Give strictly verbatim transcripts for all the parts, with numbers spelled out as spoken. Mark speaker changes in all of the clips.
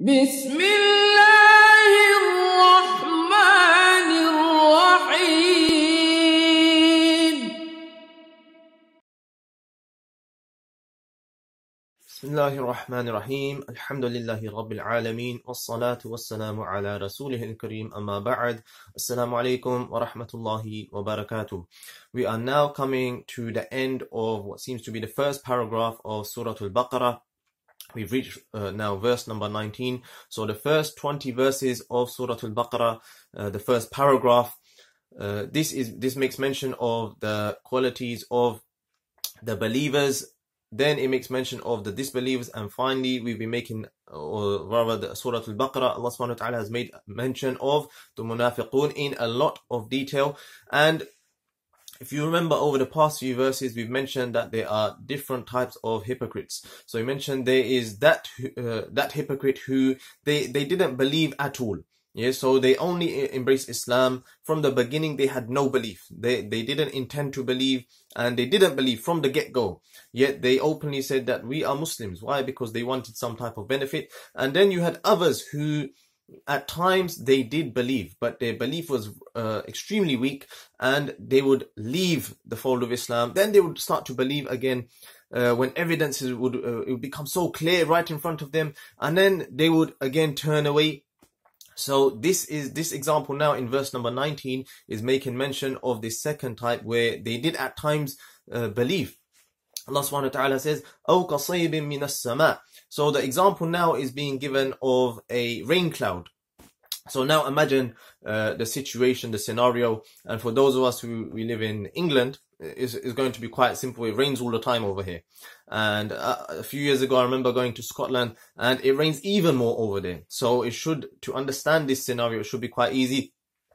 Speaker 1: بسم الله الرحمن الرحيم
Speaker 2: بسم الله الرحمن الرحيم الحمد لله رب العالمين والصلاة والسلام على رسوله الكريم أما بعد السلام عليكم ورحمة الله وبركاته. We are now coming to the end of what seems to be the first paragraph of Surah Al-Baqarah. We've reached uh, now verse number nineteen. So the first twenty verses of Surah Al-Baqarah, uh, the first paragraph, uh, this is this makes mention of the qualities of the believers. Then it makes mention of the disbelievers, and finally we'll be making, or rather the Surah Al-Baqarah, Allah subhanahu wa ta'ala has made mention of the munafiqun in a lot of detail. And if you remember over the past few verses, we've mentioned that there are different types of hypocrites. So we mentioned there is that uh, that hypocrite who they, they didn't believe at all. Yeah, so they only embraced Islam. From the beginning, they had no belief. They they didn't intend to believe, and they didn't believe from the get-go. Yet they openly said that we are Muslims. Why? Because they wanted some type of benefit. And then you had others who at times they did believe, but their belief was uh, extremely weak, and they would leave the fold of Islam. Then they would start to believe again uh, when evidences would, uh, it would become so clear right in front of them, and then they would again turn away. So this is this example now in verse number nineteen is making mention of this second type where they did at times uh, believe. Allah subhanahu wa ta'ala says, أَوْ كَصَيْبٍ مِّنَ السَّمَاءِ. So the example now is being given of a rain cloud. So now imagine uh, the situation, the scenario, and for those of us who we live in England, is is going to be quite simple. It rains all the time over here. And uh, a few years ago, I remember going to Scotland, and it rains even more over there. So it should, to understand this scenario, it should be quite easy.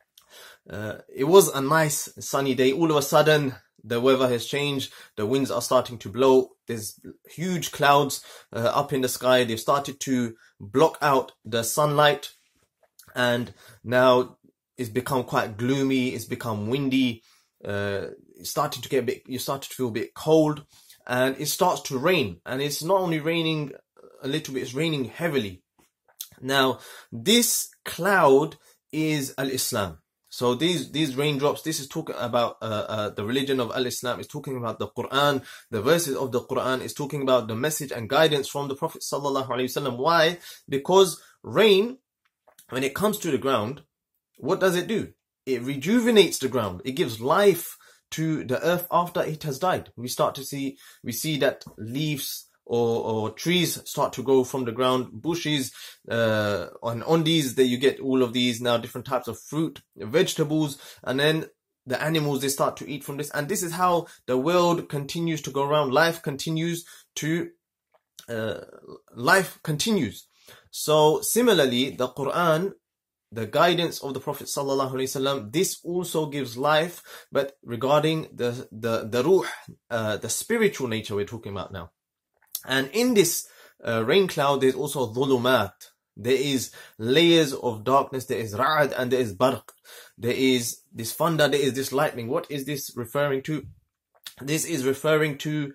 Speaker 2: Uh, it was a nice sunny day. All of a sudden, the weather has changed. The winds are starting to blow. There's huge clouds uh, up in the sky. They've started to block out the sunlight. And now it's become quite gloomy. It's become windy. Uh, it's starting to get a bit, you start to feel a bit cold. And it starts to rain. And it's not only raining a little bit, it's raining heavily. Now, this cloud is Al-Islam. So these these raindrops, this is talking about uh, uh, the religion of Al-Islam. It's talking about the Quran, the verses of the Quran. It's talking about the message and guidance from the Prophet sallallahu alaihi wasallam. Why? Because rain, when it comes to the ground, what does it do? It rejuvenates the ground. It gives life to the earth after it has died. We start to see, we see that leaves Or, or trees start to grow from the ground, bushes, uh, and on these, that you get all of these now different types of fruit, vegetables, and then the animals, they start to eat from this. And this is how the world continues to go around. Life continues to, uh, life continues. So similarly, the Quran, the guidance of the Prophet sallallahu alaihi wasallam, this also gives life, but regarding the, the, the ruh, uh, the spiritual nature we're talking about now. And in this uh, rain cloud, there's also dhulumat. There is layers of darkness. There is ra'ad and there is barq. There is this thunder. There is this lightning. What is this referring to? This is referring to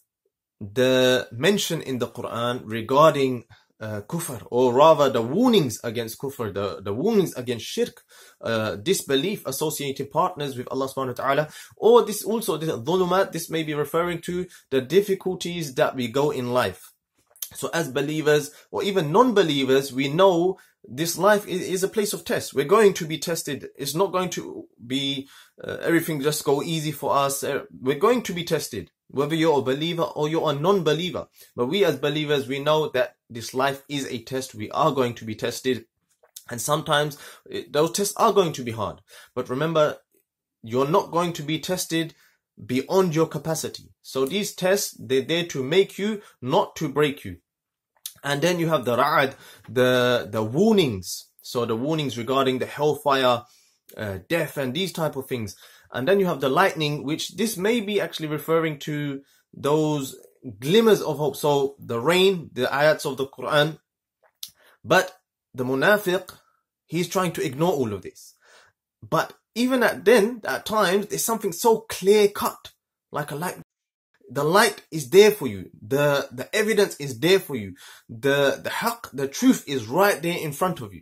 Speaker 2: the mention in the Quran regarding uh, kufr, or rather the warnings against kufr, the, the warnings against shirk, uh, disbelief, associated partners with Allah subhanahu wa ta'ala. Or this also, the dhulumat, this may be referring to the difficulties that we go in life. So as believers, or even non-believers, we know this life is, is a place of test. We're going to be tested. It's not going to be uh, everything just go easy for us. We're going to be tested, whether you're a believer or you're a non-believer. But we as believers, we know that this life is a test. We are going to be tested. And sometimes it, those tests are going to be hard. But remember, you're not going to be tested beyond your capacity. So these tests, they're there to make you, not to break you. And then you have the ra'ad, the, the warnings. So the warnings regarding the hellfire, uh, death, and these type of things. And then you have the lightning, which this may be actually referring to those glimmers of hope. So the rain, the ayats of the Quran. But the munafiq, he's trying to ignore all of this. But even at then, at times, there's something so clear cut, like a light. the light is there for you. The, the evidence is there for you. The, the haqq, the truth is right there in front of you.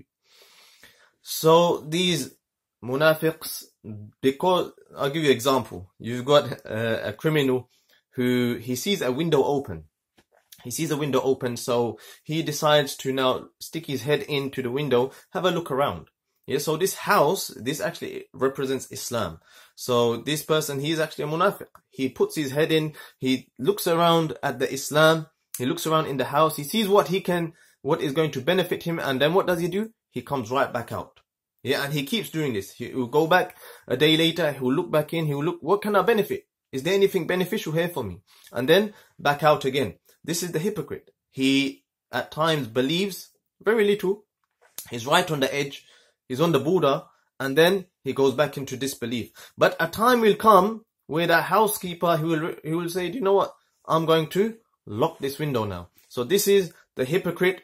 Speaker 2: So these munafiqs, because, I'll give you an example. You've got a, a criminal who, he sees a window open. He sees a window open, so he decides to now stick his head into the window, have a look around. Yeah, so this house, this actually represents Islam. So this person, he's actually a munafiq. He puts his head in, he looks around at the Islam, he looks around in the house, he sees what he can, what is going to benefit him, and then what does he do? He comes right back out. Yeah, and he keeps doing this. He will go back a day later, he will look back in, he will look, what can I benefit? Is there anything beneficial here for me? And then back out again. This is the hypocrite. He at times believes very little. He's right on the edge. He's on the border. And then he goes back into disbelief. But a time will come where that housekeeper, he will, he will say, do you know what? I'm going to lock this window now. So this is the hypocrite.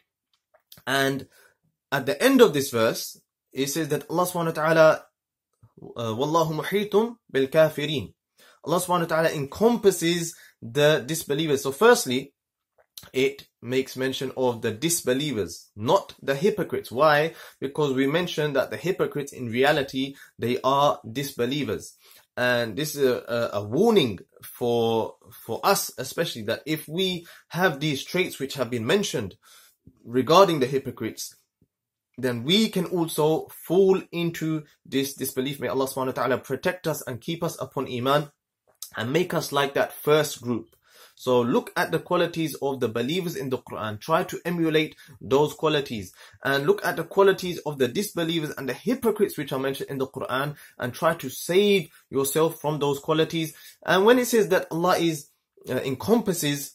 Speaker 2: And at the end of this verse, it says that Allah subhanahu wa ta'ala, Wallahu muhitum bil kafirin. Allah subhanahu wa ta'ala encompasses the disbelievers. So firstly, it makes mention of the disbelievers, not the hypocrites. Why? Because we mentioned that the hypocrites in reality, they are disbelievers. And this is a, a warning for, for us, especially, that if we have these traits which have been mentioned regarding the hypocrites, then we can also fall into this disbelief. May Allah subhanahu wa ta'ala protect us and keep us upon Iman and make us like that first group. So look at the qualities of the believers in the Quran. Try to emulate those qualities. And look at the qualities of the disbelievers and the hypocrites which are mentioned in the Quran. And try to save yourself from those qualities. And when it says that Allah is uh, encompasses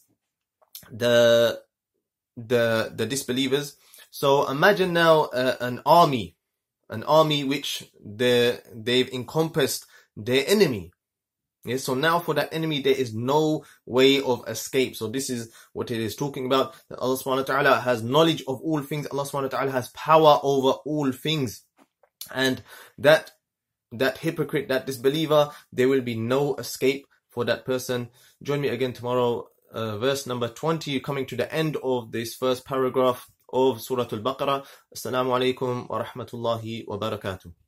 Speaker 2: the, the, the disbelievers. So imagine now uh, an army. An army which they've encompassed their enemy. Yes, so now for that enemy, there is no way of escape. So this is what it is talking about. That Allah subhanahu wa ta'ala has knowledge of all things. Allah subhanahu wa ta'ala has power over all things. And that, that hypocrite, that disbeliever, there will be no escape for that person. Join me again tomorrow, uh, verse number twenty, coming to the end of this first paragraph of Surah Al-Baqarah. Assalamu alaikum wa rahmatullahi wa barakatuh.